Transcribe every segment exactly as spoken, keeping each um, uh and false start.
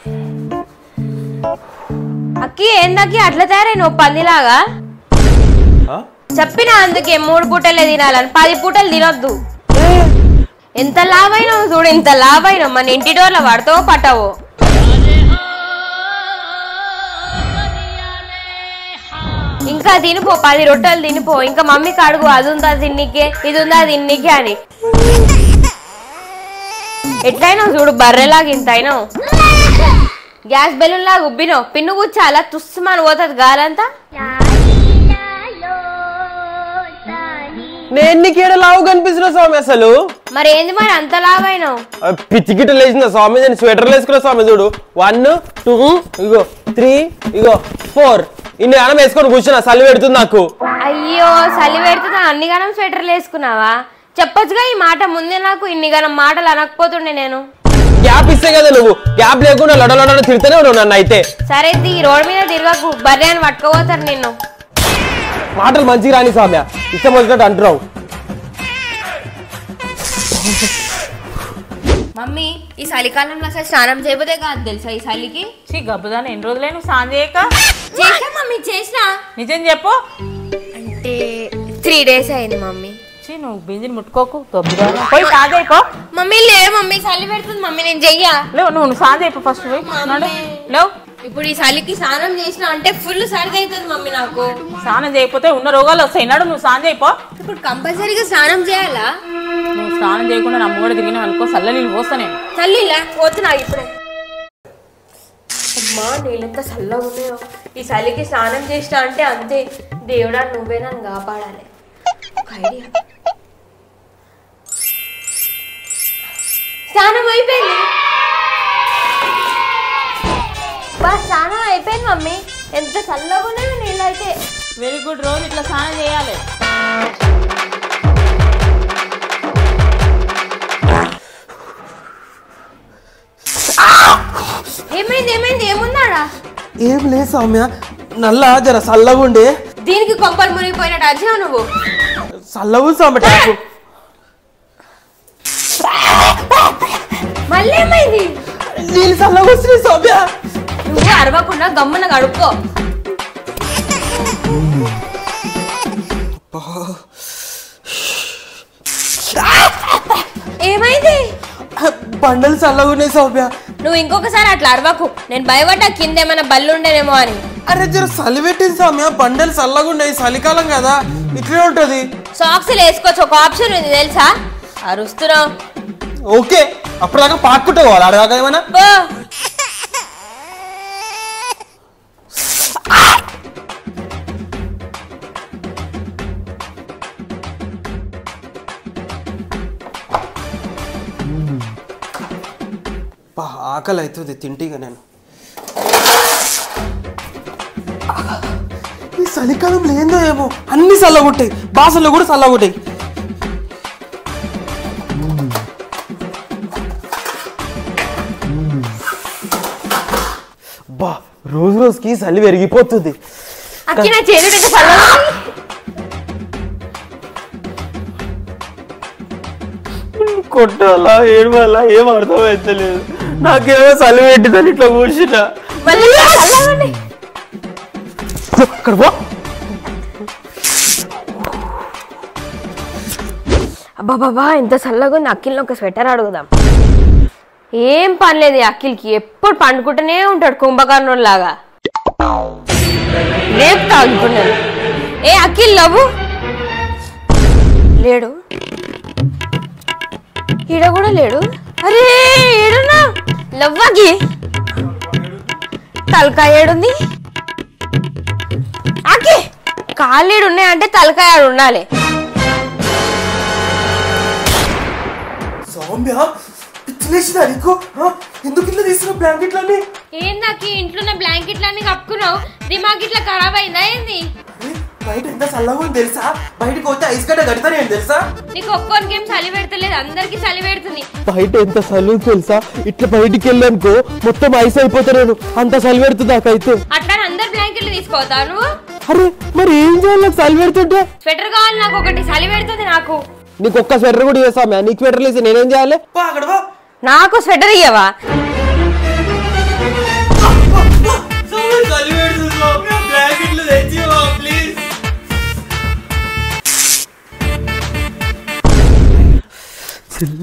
అక్కి ఏందక్కి అట్లా తయారై నువ్వు పందిలాగా చెప్పినా అందుకే మూడు పూటలే తినాలని పది పూటలు తినొద్దు ఎంత లాభైనావు చూడు ఇంత లాభైనావు మన ఇంటి డోర్లో పడతావో పట్టవో ఇంకా తినిపో పది రొట్టెలు తినిపో ఇంకా మమ్మీకి అడుగు అది ఉందా తిన్నికే ఇది ఉందా తిన్నికే అని ఎట్లయినావు చూడు బర్రెలాగా ఇంత అయినావు గ్యాస్ బెలూన్ లాగా ఉబ్బినావు పిన్ను కూర్చాలా తుస్సుమని పోతుంది గాలంతా నేను నీకేడ లావు కనిపిస్తున్నా స్వామి అసలు మరి ఏంది మరి అంత లావైనావు పిచ్చికిట లేచిన స్వామి నేను స్వెటర్లు వేసుకున్నా స్వామి చూడు వన్ టూ ఇగో త్రీ ఇగో ఫోర్ ఇన్ని గణం వేసుకొని కూర్చున్నా చలి పెడుతుంది నాకు అయ్యో చలి పెడుతున్నా అన్ని గణం స్వెటర్లు వేసుకున్నావా చెప్పొచ్చుగా ఈ మాట ముందే నాకు ఇన్ని గణం మాటలు అనకపోతుండే నేను గ్యాప్ ఇస్తే కదా నువ్వు గ్యాప్ లేకుండా లడ లడ తిరుగుతూనే ఉన్నావు నన్ను అయితే సరే ఈ రోడ్ మీద తిరగకు బర్రె అని పట్టుకోపోతారు నిన్ను మాటలు మంచిగా రాని స్వామి ఇష్టం వచ్చినట్టు అంటున్నావు మమ్మీ ఈ చలికాలంలో అసలు స్నానం చేయబోతే కాదు తెలుసా ఈ చలికి గబ్బుదాన్ని ఎన్ని రోజులే నువ్వు స్నానం చేయక చేసా మమ్మీ చేసినా నిజం చెప్పు అంటే త్రీ డేస్ అయింది మమ్మీ నువ్వు బింజిని ముట్టుకోకు గబ్బుదా పోయి స్నానం చేయపో మమ్మీ లే మమ్మీ చలి పెడుతుంది మమ్మీ నేను చెయ్యా లేవు నువ్వు నువ్వు స్నానం చేయపో ఫస్ట్ పోయి లేవు ఇప్పుడు ఈ చలికి స్నానం చేసినా అంటే ఫుల్ సర్ది అవుతుంది మమ్మీ నాకు స్నానం చేయకపోతే ఉన్న రోగాలు వస్తాయి నాడు నువ్వు స్నానం చేయపో ఇప్పుడు కంపల్సరీగా స్నానం చేయాలా నువ్వు స్నానం చేయకుండా నమ్మ కూడా తిరిగిన అనుకో చల్ల నీళ్ళు పోస్తా నేను చల్లిలా పోతున్నా ఇప్పుడే అమ్మా నీళ్ళంతా చల్లగా ఉన్నాయో ఈ చలికి స్నానం చేసినా అంటే అంతే దేవుడా నువ్వే నన్ను కాపాడాలి ఒక ఐడియా స్నానం అయిపోయింది బా స్నానం అయిపోయింది మమ్మీ ఎంత చల్లగా ఉన్నాయో నీళ్ళు అయితే వెరీ గుడ్ రోజు ఇట్లా స్నానం చేయాలి ఏమైంది ఏమైంది ఏముందాడా ఏం లేదు సౌమ్య నల్ల జర చల్లగుండే దీనికి కొంపలు మునిగిపోయినట్టు అర్జున నువ్వు చల్లవు సౌమ్య టాపు మళ్ళీ ఏమైంది నీళ్ళు చల్లగా వస్తున్నాయి సౌమ్య నువ్వు అరవకుండా గమ్మున గడుపుకో ఏమైంది బండలు చల్లగా ఉన్నాయి సౌమ్య నువ్వు ఇంకొకసారి అట్లా అరవకు నేను భయపడ్డా కింద ఏమైనా బల్లు ఉండేనేమో అని అరే జర చలి పెట్టింది సౌమ్య బండలు చల్లగా ఉన్నాయి చలికాలం కదా ఇట్లే ఉంటది సాక్స్లు వేసుకోవచ్చు ఒక ఆప్షన్ ఉంది తెలుసా అరుస్తున్నావు ఓకే అప్పటిదాకా పాక్కుంటూ పోవాలి అడగాక ఏమన్నా ఆకలి అవుతుంది తింటిగా నేను ఈ చలికాలంలో ఏందో ఏమో అన్ని చల్లగొట్టాయి బాసలు కూడా చల్లగొట్టాయి బా రోజు రోజుకి చలి పెరిగిపోతుంది కొట్టాలా ఏడవాలా ఏం అర్థం అవుతలేదు నాకేమో చలి పెట్టిందని ఇట్లా కూర్చున్నా అబ్బా బాబా ఎంత చల్లగా ఉంది అఖిల్ని ఒక స్వెటర్ అడుగుదాం ఏం పని లేదు అఖిల్కి ఎప్పుడు పండుకుంటూనే ఉంటాడు కుంభకర్ణుడు లాగా రేపు తాగుతున్నాడు ఏ అఖిల్ లవ్వు లేడు ఈడ కూడా లేడు అరే ఏడున్నా లవ్వకి తలకాయ ఏడుంది ఆకి కాళ్ళేడు ఉన్నాయంటే తలకాయ ఆడు ఉండాలి సౌమ్య పిచ్చిలేసిందా నీకు ఎందుకు ఇట్లా తీసుకున్న బ్లాంకెట్లన్నీ ఏందాకి ఇంట్లో బ్లాంకెట్లన్నీ కప్పుకున్నావు దిమాగ్ ఇట్లా ఖరాబ్ అయిందా ఏంది బయట ఎంత చల్లగా ఉంది తెలుసా బయటకు పోతే ఐస్ గడ్డ కడతానే తెలుసా నీకు ఒక్కొనికి ఏం చలి పెడతలేదు అందరికి చలి పెడుతుంది బయట ఎంత చలి తెలుసా ఇట్లా బయటికి వెళ్ళానుకో మొత్తం ఐస్ అయిపోతాను అంత చలి పెడుతుంది నాకైతే అట్లా అందరు బ్లాంకెట్లు తీసుకోవతా నువ్వు అరే మరి ఏం చేయాలి నాకు చలి పెడుతుంటే స్వెటర్ కావాలి నాకు ఒకటి చలి పెడుతుంది నాకు నీకు ఒక్క స్వెటర్ కూడా చేస్తామా నీకు స్వెటర్ లేసి నేనేం చేయాలి నాకు స్వెటర్ ఇయ్యవా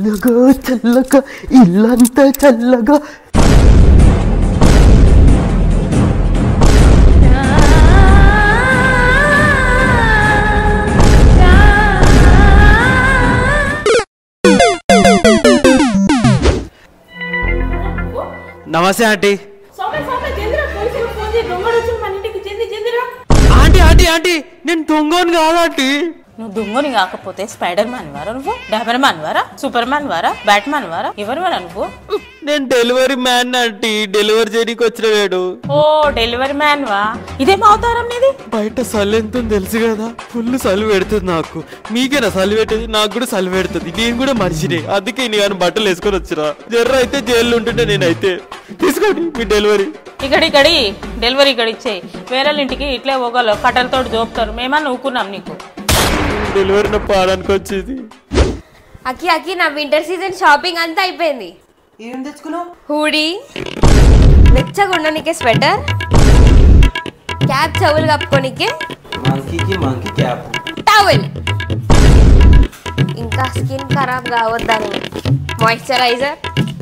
చల్లగా చల్లగా ఇల్లంతా చల్లగా. నమస్తే ఆంటీ. సౌమ్య సౌమ్య జల్దిరా పోలీసులకు ఫోన్ చేయి దొంగడు వచ్చి మన ఇంటికి జల్ది జల్దిరా. ఆంటీ ఆంటీ ఆంటీ నేను దొంగను కాదు ఆంటీ. నువ్వు దొంగని కాకపోతే స్పైడర్ మ్యాన్ వారా నువ్వు, డాబర్ మ్యాన్ వారా, సూపర్ మ్యాన్ వారా, బ్యాట్ మ్యాన్ వారా, ఎవరు వారా నువ్వు? నేను డెలివరీ మ్యాన్ ఆంటీ, డెలివరీ చేయడానికి వచ్చిన వేడు. ఓ డెలివరీ మ్యాన్ వా, ఇదేం అవతారం నీది? బయట చలి ఎంత తెలుసు కదా, ఫుల్ చలి పెడుతుంది నాకు. మీకేనా చలి పెట్టేది? నాకు కూడా చలి పెడుతుంది. నేను కూడా మనిషినే, అందుకే నేను బట్టలు వేసుకొని వచ్చినా. జర్ర అయితే జైల్లో ఉంటుంటే నేనైతే తీసుకోండి మీ డెలివరీ. ఇక్కడ ఇక్కడి డెలివరీ ఇక్కడ ఇచ్చేయి. వేరే ఇంటికి ఇట్లే పోగలవు, కట్టెలతో జోపుతారు. మేమన్నా ఊకున్నాం నీకు. డెలివరీ నా పాడానికి వచ్చేది. అక్కి అక్కి నా వింటర్ సీజన్ షాపింగ్ అంతా అయిపోయింది. ఏం తెచ్చుకున్నావు? హూడీ, వెచ్చగా ఉండనికే స్వెటర్, క్యాప్ చెవులు కప్పుకోనికే మంకీకి మంకీ క్యాప్, టవల్, ఇంకా స్కిన్ ఖరాబ్ కావద్దని మాయిశ్చరైజర్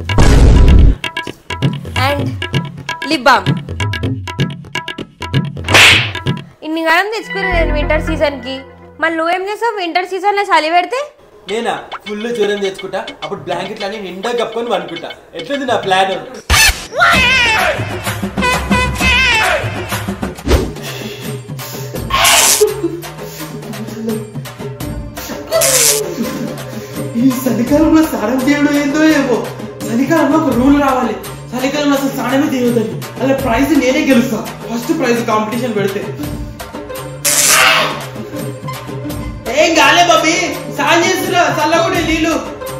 అండ్ లిప్ బామ్. ఇన్ని గణం తెచ్చుకున్నా నేను వింటర్ సీజన్కి. మళ్ళీ నువ్వేం చేస్తావు వింటర్ సీజన్లో చలి పెడితే? నేనా ఫుల్ జ్వరం తెచ్చుకుంటా, అప్పుడు బ్లాంకెట్లు అన్ని నిండా కప్పుకొని పనుకుంటా. ఎట్లుంది నా ప్లాన్? ఈ చలికాలంలో స్నానం చేయడం ఏందో ఏమో. చలికాలంలో ఒక రూల్ రావాలి, చలికాలంలో అసలు స్నానమే చేయొద్దని. అలా ప్రైజ్ నేనే గెలుస్తా, ఫస్ట్ ప్రైజ్ కాంపిటీషన్ పెడితే. ఏం గాలే బాబీ, సాయం చేస్తున్నా చల్లకుండా నీళ్ళు.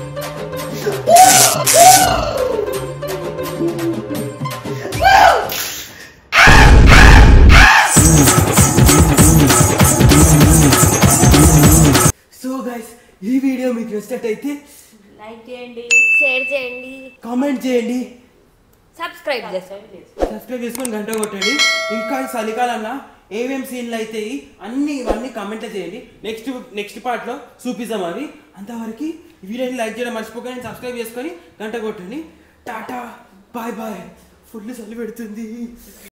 సో గైస్, ఈ వీడియో మీకు నచ్చినట్టయితే లైక్ చేయండి, షేర్ చేయండి, కామెంట్ చేయండి, సబ్స్క్రైబ్ చేయండి. సబ్స్క్రైబ్ చేసుకొని గంట కొట్టండి. ఇంకా ఈ చలికాలంలో ఏమేమి సీన్లు అయితే అన్ని ఇవన్నీ కామెంట్లో చేయండి. నెక్స్ట్ నెక్స్ట్ పార్ట్లో చూపిస్తాం అవి. అంతవరకు ఈ వీడియోని లైక్ చేయడం మర్చిపోకండి, సబ్స్క్రైబ్ చేసుకొని గంట కొట్టండి. Tata bye bye. ఫుల్ చలి పెడుతుంది.